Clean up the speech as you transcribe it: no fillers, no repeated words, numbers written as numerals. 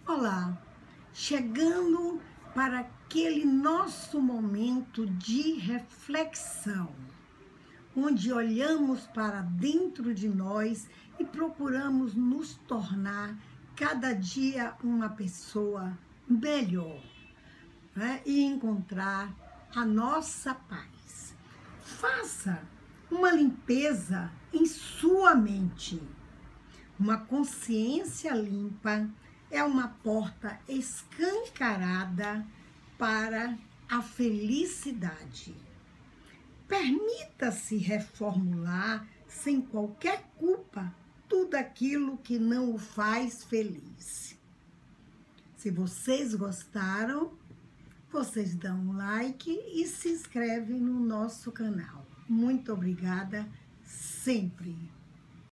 Olá, chegando para aquele nosso momento de reflexão, onde olhamos para dentro de nós e procuramos nos tornar cada dia uma pessoa melhor, né? E encontrar a nossa paz. Faça uma limpeza em sua mente. Uma consciência limpa é uma porta escancarada para a felicidade. Permita-se reformular sem qualquer culpa tudo aquilo que não o faz feliz. Se vocês gostaram, vocês dão um like e se inscrevem no nosso canal. Muito obrigada sempre!